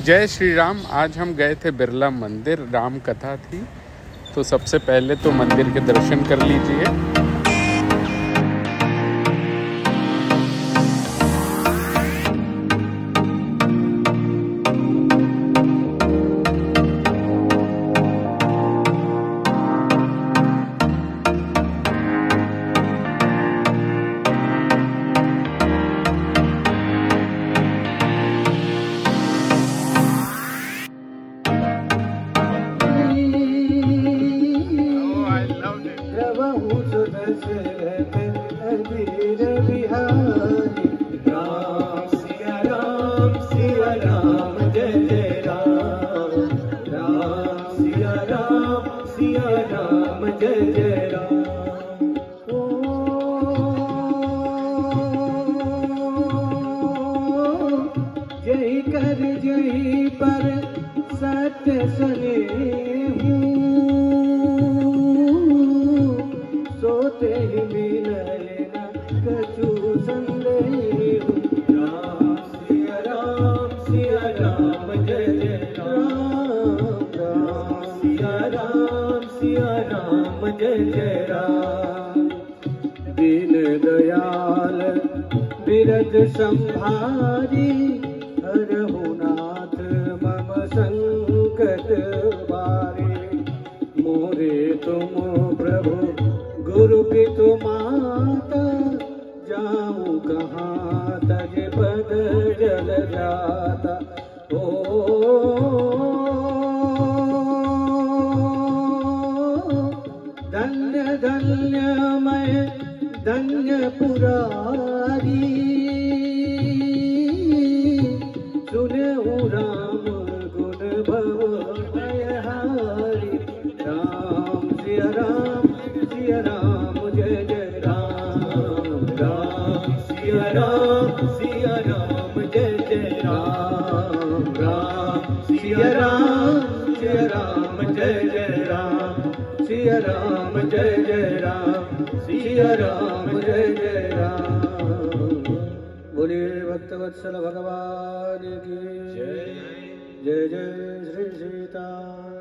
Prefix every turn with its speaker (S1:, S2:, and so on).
S1: जय श्री राम। आज हम गए थे बिरला मंदिर, राम कथा थी, तो सबसे पहले तो मंदिर के दर्शन कर लीजिए।
S2: संभारी हरहु नाथ मम संकट बारे। मोरे तुम प्रभु गुरु पितु माता, जाऊं कहाँ तज पद जल जाता। धन्य धन्य मैं धन्य पुरारी, राम गुण भवहारी। राम सिया राम जय जय राम। राम सिया राम जय जय राम। राम सिया राम जय जय राम। सिया राम जय जय राम। सिया राम जय जय राम। बोलिए भक्तवत्सल भगवान की जय। जय जय श्री सीता।